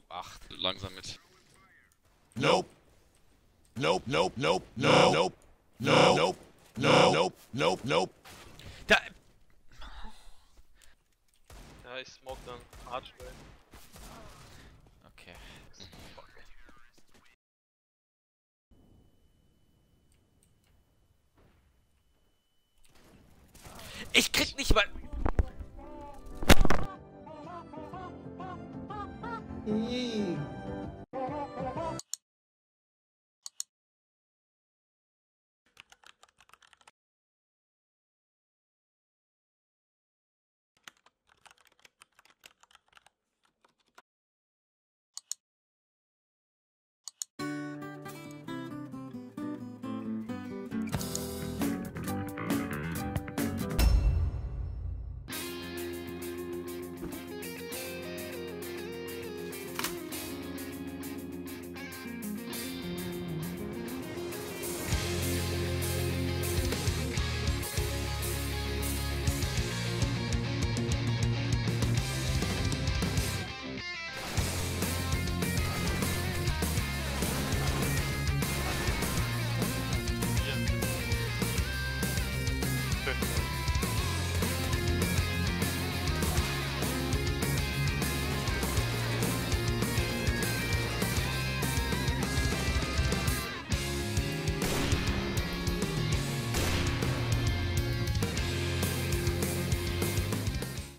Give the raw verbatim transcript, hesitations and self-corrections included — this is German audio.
acht. Langsam mit. Nope. Nope, nope, nope, no, nope, no, nope, no, nope, nope, nope. Da. Ja, ich smoke dann Archway. Okay. Fuck. Ich krieg nicht mal. Ih.